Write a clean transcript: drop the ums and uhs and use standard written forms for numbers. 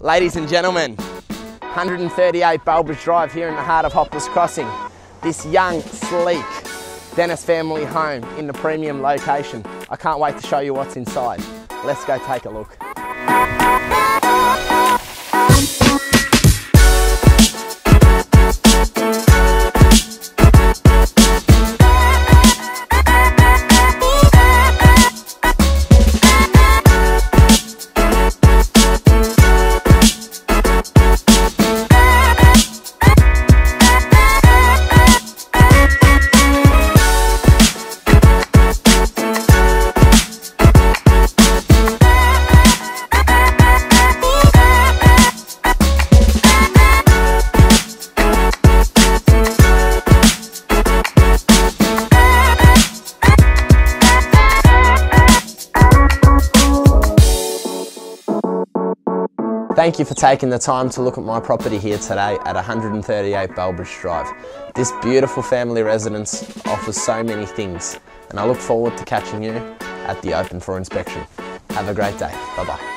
Ladies and gentlemen, 138 Bellbridge Drive here in the heart of Hoppers Crossing. This young, sleek Dennis family home in the premium location. I can't wait to show you what's inside. Let's go take a look. Thank you for taking the time to look at my property here today at 138 Bellbridge Drive. This beautiful family residence offers so many things, and I look forward to catching you at the open for inspection. Have a great day. Bye bye.